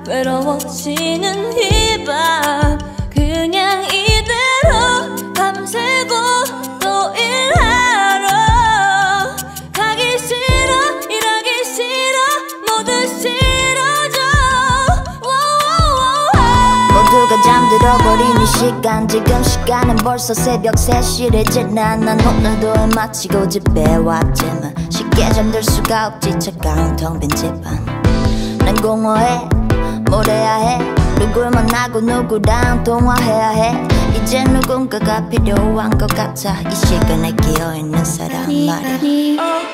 외로워지는 이 밤 그냥 이대로 밤새고 또 일하러 가기 싫어 일하기 싫어 모두 싫어져 모두가 잠들어버린 이 시간 지금 시간은 벌써 새벽 3시를 지나 난 오늘도 마치고 집에 왔지만 쉽게 잠들 수가 없지 차가운 텅 빈 집안 난 공허해 뭘 해야 해 누굴 만나고 누구랑 통화해야 해 이제 누군가가 필요한 것 같아 이 시간에 끼어있는 사람 말이야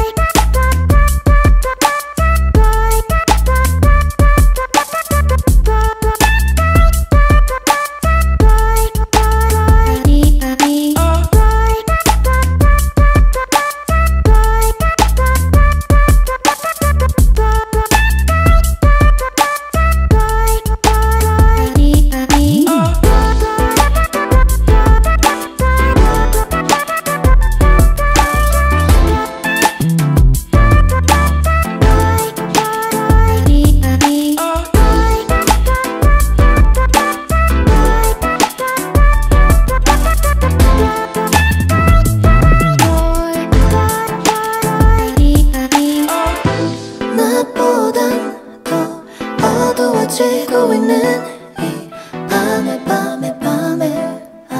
지고 있는 이 밤에 밤에 밤에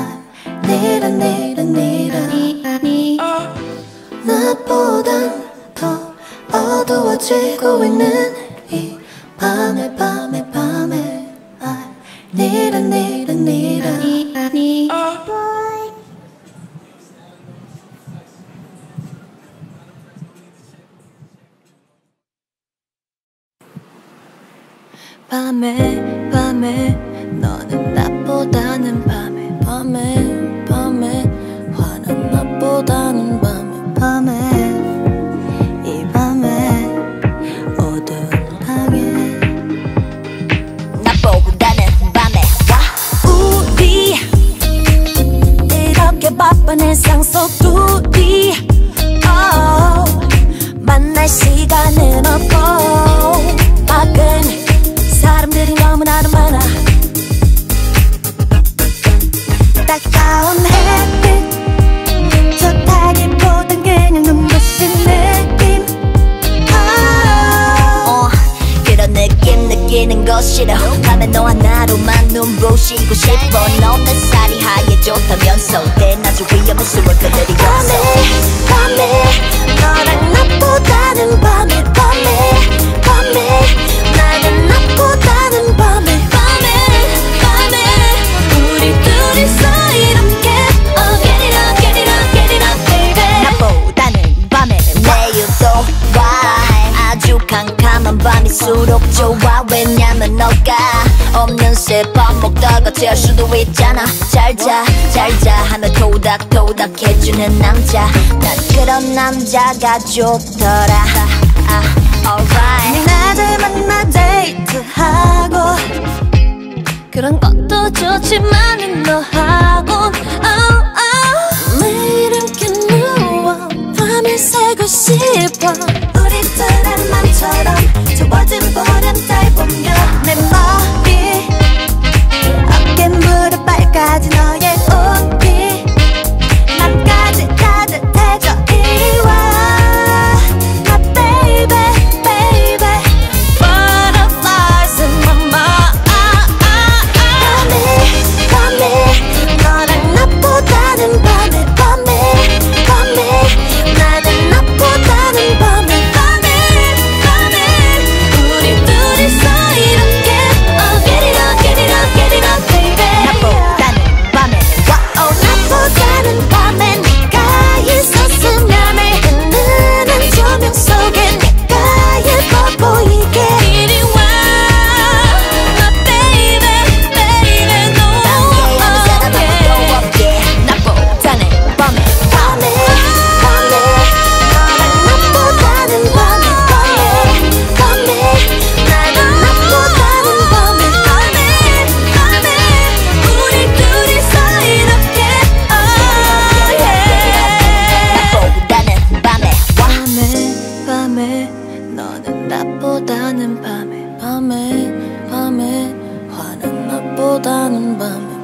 니라 나보단 더 어두워지고 있는 이 밤에 밤에 밤에 니라 밤에 밤에 너는 나보다는 밤에 밤에 밤에 화난 나보다는 밤에 밤에 이 밤에 어두운 방에 나보다는 밤에 와 우리 이렇게 바쁜 일상 속 둘이 만날 시간은 없고 밖은 사람들이 너무나도 많아 따가운 햇빛 좋다기보단 그냥 눈부신 느낌 그런 느낌 느끼는 거 싫어 밤에 너 하나로만 눈부시고 싶어 너는 살이 하얘졌다면서 대낮에 위험한 숨을 거느리면서 밤에 너랑 나보다는 밤에 나는 나보다는 밤에 우리 둘이서 이렇게 get it up baby 나보다는 밤에 내일도 와 아주 캄캄한 밤일수록 좋아 왜냐면 너가 없는 새 밥 먹다가 재울 수도 있잖아 잘자 하며 토닥토닥 해주는 남자 난 그런 남자가 좋더라 alright 나들 만나 데이트하고 그런 것도 좋지만 너하고 매일 함께 누워 밤을 새고 싶어 우리 둘의 맘처럼 좋아진 보름달 보며 내 머리 어깨 무릎 발까지 너의 옷이 나까지 따뜻해져 이리 와 나는 나보다는 밤에 우리 둘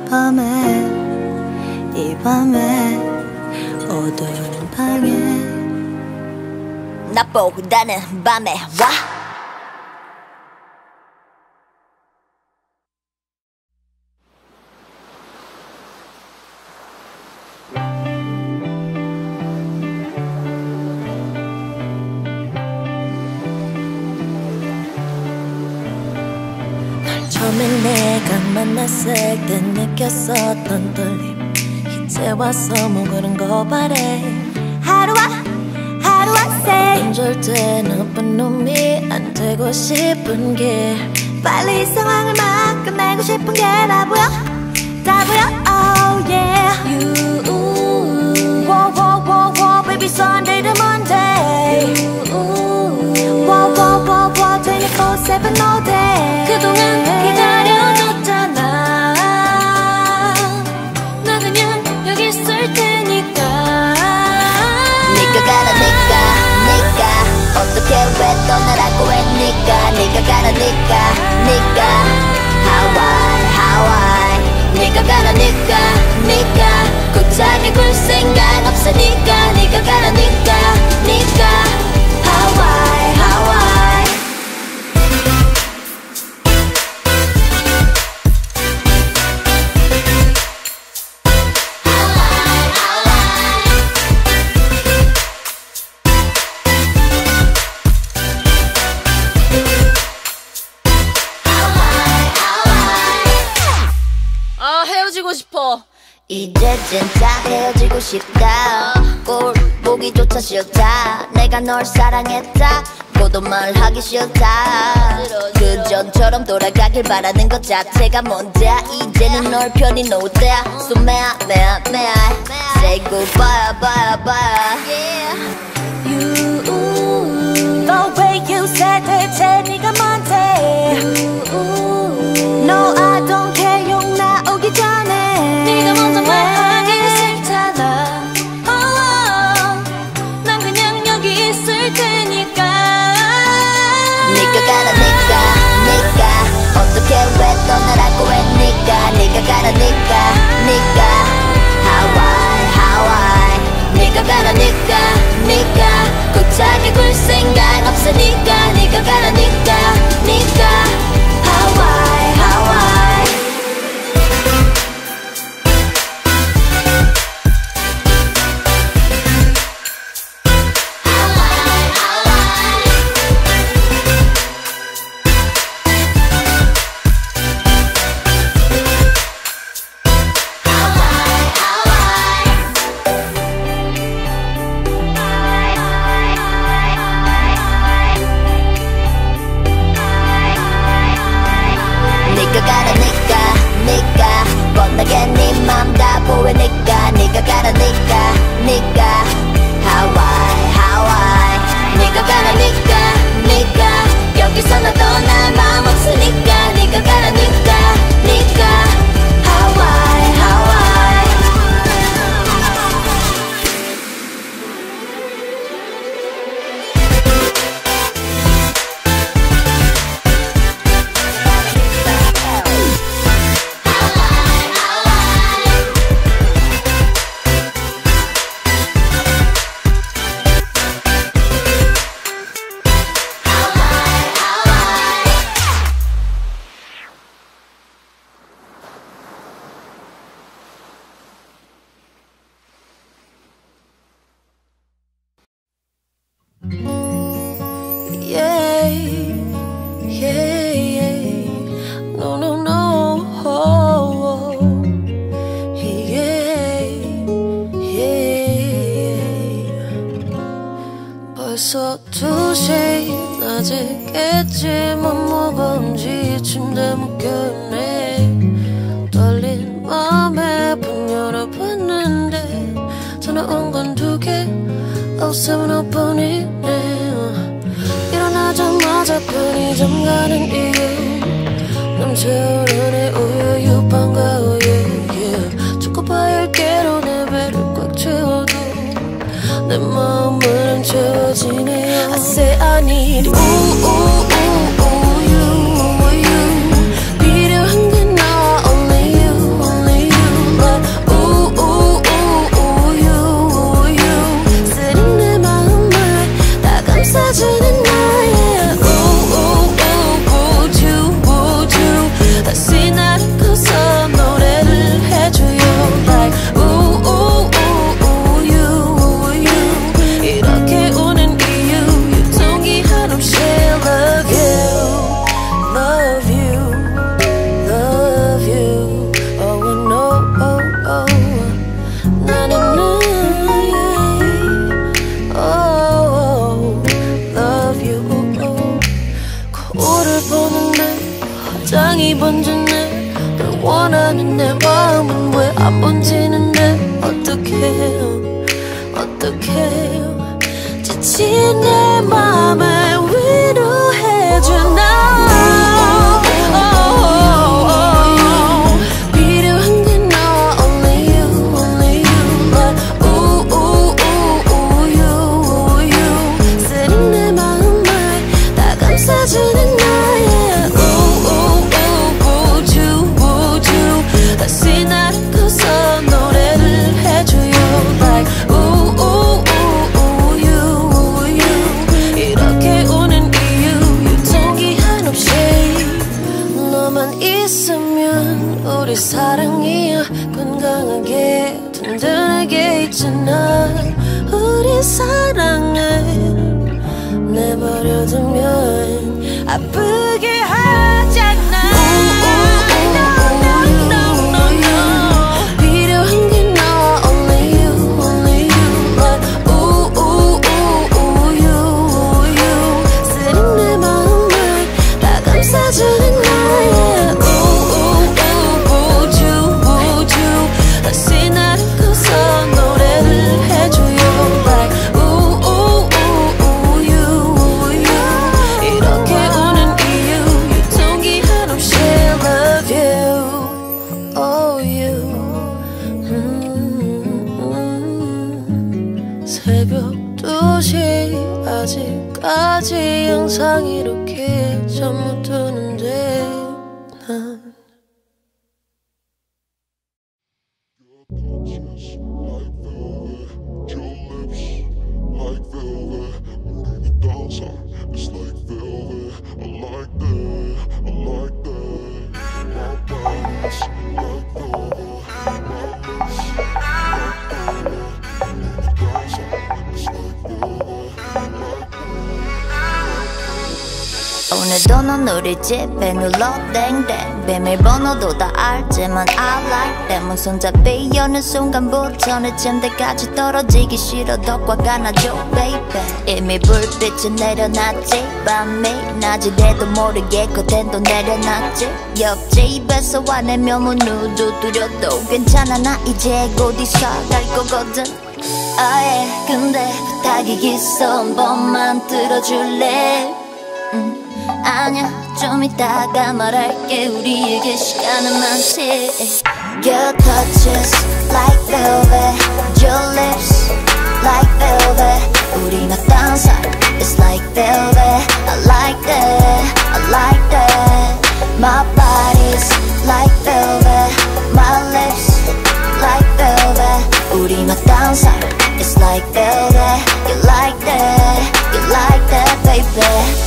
이 밤에 어두운 방에 나보다는 밤에 와. 처음에 내가 만났을 때 느꼈었던 떨림 이제 와서 뭐 그런 거 바래. 하루와 새 절대 나쁜 놈이 안 되고 싶은 게 빨리 이 상황을 막 끝내고 싶은 게 다 보여 oh yeah. You whoa baby Sunday to Monday. Whoa 24/7 all day. 그동안 기다려줬잖아. 나 그냥 여기 있을 테니까. 네가 가라니까 어떻게 왜 떠나라고 했니까. 네가 가라니까 Hawaii 네가 가라니까 굳하게 굴 생각 없으니까. 네가 가라니까 Hawaii 헤어지고 싶어. 이제 진짜 헤어지고 싶다. 꼴 보기조차 싫다. 내가 널 사랑했다 고도 말하기 싫다. 그전처럼 돌아가길 바라는 것 자체가 뭔데. 이제는 널 편히 놓을 때야. So may I say goodbye yeah. You the way you said 대체 네가 뭔데. No I don't care 용 나오기 전에 네가 먼저 말하기 싫잖아. 난 그냥 여기 있을 테니까. 네가 가라니까 어떻게 왜 떠나라고 했니까. 네가 가라니까 Hawaii 네가 가라니까 굳하게 굴 생각 없으니까. 네가 가라니까 Hawaii 네가 가라니까 뻔하게 네 맘 다 보이니까. 네가 가라니까 Hawaii 네가 가라니까 여기서 나 떠날 마음 없으니까. 네가 가라니까 Hawaii 벌써 2시 낮에 깼지만 뭐가 지친데 묶여있네. 떨린 맘에 문 열어봤는데 전화 온 건 2개 0705번이네. 일어나자마자 편의점 가는 이유 넘쳐흐르는 우유빵과 우유 초코파이 10개로 내 배를 꽉 채워도 내 마음은 채워지네요. I say I need 우유 필요한 게 나 only you 심장이 번지네. 널 원하는 내 마음은 왜 안 번지는데. 어떡해요 어떡해요. 지친 내 맘에 위로해주나. 우리 사랑이야 건강하게 든든하게 있잖아. 우리 사랑을 내버려두면 아프게 하잖아. 필요한 게 나와 only you only you. you 쓰린 내 마음을 다 감싸주는 나야. 다시 나를 꺼서 노래를 해줘요. Like you. 이렇게 우는 이유 유통기 한없이 love you. Oh you. 새벽 2시 아직까지 항상 이렇게 잠 못 드는데 난 오늘도 넌 우리 집에 눌러 땡땡. 비밀번호도 다 알지만 I like them. 손잡이 여는 순간부터 내 침대까지 떨어지기 싫어. 더 꽉 안아줘 baby. 이미 불빛이 내려놨지. 밤이 낮이 돼도 모르게 커튼도 내려놨지. 옆집에서 와내면 문을 두드려도 괜찮아. 나 이제 곧 이사 갈 거거든. 아예 근데 부탁이 있어. 한 번만 들어줄래? 아니야 좀 이따가 말할게. 우리에게 시간은 많지. Your touches like velvet. Your lips like velvet. 우리 맞닿은 살 It's like velvet. I like that I like that. My body's like velvet. My lips like velvet. 우리 맞닿은 살 It's like velvet. You like that You like that baby.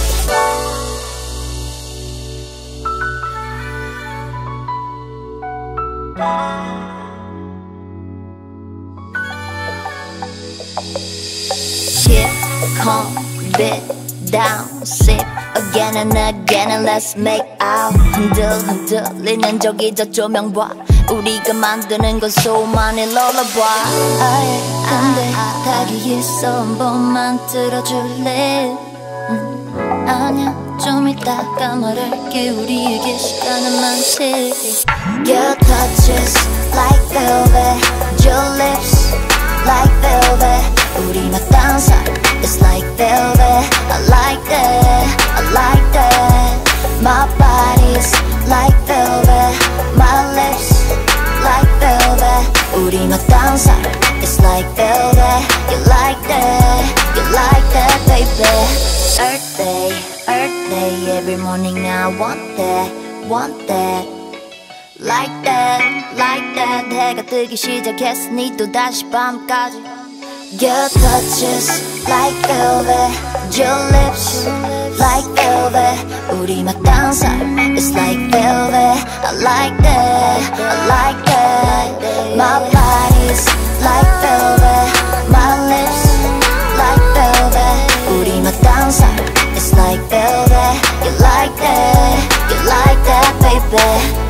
Here, calm, bit down, sip again and again and let's make out. 흔들리는 저기 저 조명 봐. 우리가 만드는 건 소만의 lullaby. 근데 부탁이 있어. 한 번만 들어줄래? 아니야 좀 이따가 말할게. 우리에게 시간은 많지. Your touches like velvet. Your lips like velvet. 우리 맞닿은 살 It's like velvet. I like that I like that. My body's like velvet. My lips like velvet. 우리 맞닿은 살 It's like velvet. You like that You like that baby. Earth day every morning I want that like that 해가 뜨기 시작했으니 또 다시 밤까지. Your touches like velvet. Your lips like velvet. 우리 맞닿은 살 It's like velvet. I like that I like that. My body's like velvet. My lips like velvet. 우리 맞닿은 살 It's like velvet. You like that You like that baby.